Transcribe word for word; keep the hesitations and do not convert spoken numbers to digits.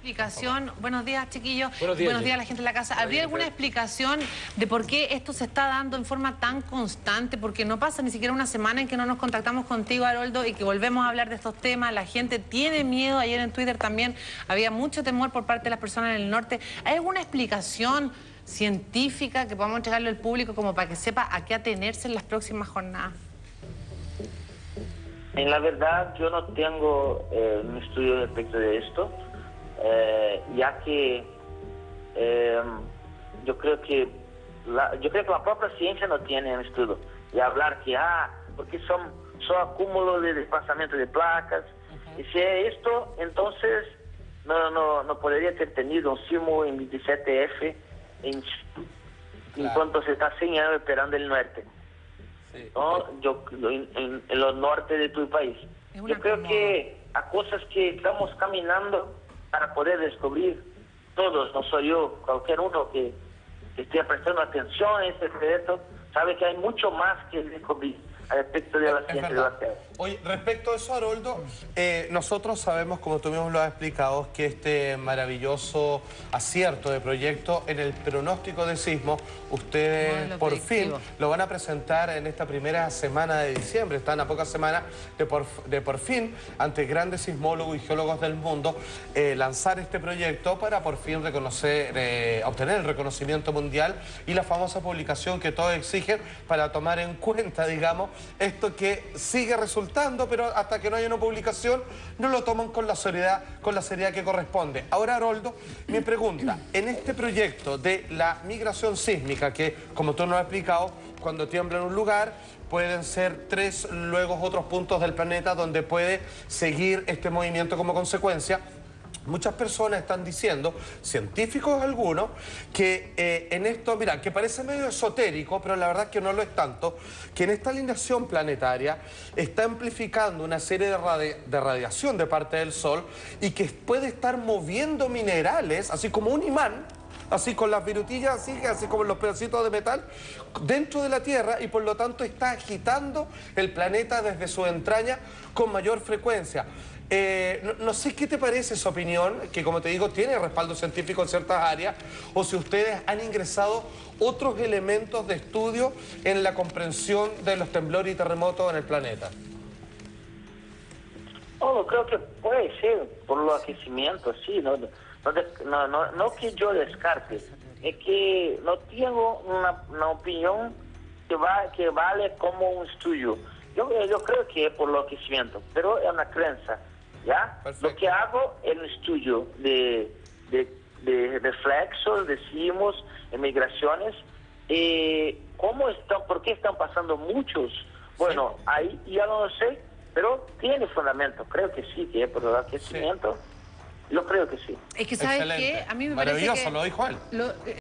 explicación? Buenos días, chiquillos. Buenos días, Buenos días a la gente de la casa. ¿Habría alguna explicación de por qué esto se está dando en forma tan constante? Porque no pasa ni siquiera una semana en que no nos contactamos contigo, Haroldo, y que volvemos a hablar de estos temas. La gente tiene miedo. Ayer en Twitter también había mucho temor por parte de las personas en el norte. ¿Hay alguna explicación científica que podamos entregarle al público como para que sepa a qué atenerse en las próximas jornadas? En la verdad, yo no tengo eh, un estudio respecto de esto, eh, ya que eh, yo creo que la, yo creo que la propia ciencia no tiene un estudio. Y hablar que, ah, porque son, son acúmulos de desplazamiento de placas. Uh-huh. Y si es esto, entonces no, no, no podría ter tenido un sismo en veintisiete F en, claro, enquanto se está cien años esperando el norte. Sí. ¿No? Yo, en, en, en los norte de tu país. Yo creo como... que hay cosas que estamos caminando para poder descubrir todos, no soy yo, cualquier uno que, que esté prestando atención a este proyecto, sabe que hay mucho más que descubrir respecto de la es, ciencia es de la Tierra. Oye, respecto a eso, Haroldo, eh, nosotros sabemos, como tú mismo lo has explicado, que este maravilloso acierto de proyecto en el pronóstico de sismo, ustedes no, por predictivo. fin lo van a presentar en esta primera semana de diciembre. Están a pocas semanas de por, de por fin, ante grandes sismólogos y geólogos del mundo, eh, lanzar este proyecto para por fin reconocer, eh, obtener el reconocimiento mundial y la famosa publicación que todos exigen para tomar en cuenta, digamos, esto que sigue resultando, pero hasta que no haya una publicación no lo toman con la seriedad, con la seriedad que corresponde. Ahora, Haroldo, mi pregunta, en este proyecto de la migración sísmica, que como tú nos has explicado, cuando tiembla en un lugar, pueden ser tres, luego otros puntos del planeta donde puede seguir este movimiento como consecuencia. Muchas personas están diciendo, científicos algunos, que eh, en esto, mira, que parece medio esotérico, pero la verdad es que no lo es tanto, que en esta alineación planetaria está amplificando una serie de, radi de radiación de parte del Sol y que puede estar moviendo minerales, así como un imán, así con las virutillas, así, así como los pedacitos de metal, dentro de la Tierra, y por lo tanto está agitando el planeta desde su entraña con mayor frecuencia. Eh, no, no sé qué te parece esa opinión, que como te digo tiene respaldo científico en ciertas áreas, o si ustedes han ingresado otros elementos de estudio en la comprensión de los temblores y terremotos en el planeta. Oh, creo que puede ser por los aquecimientos, sí, no, no, no, no que yo descarte, es que no tengo una, una opinión que, va, que vale como un estudio. Yo, yo creo que es por los aquecimientos, pero es una creencia. ¿Ya? Perfecto. Lo que hago es un estudio de, de, de reflexos, de sismos, de migraciones, eh, ¿cómo están, por qué están pasando muchos? Bueno, sí. Ahí ya no lo sé, pero tiene fundamento, creo que sí, que es por el aquecimiento, sí. Yo creo que sí. Es que, ¿sabes qué? A mí me parece que... Maravilloso, lo dijo él. Lo,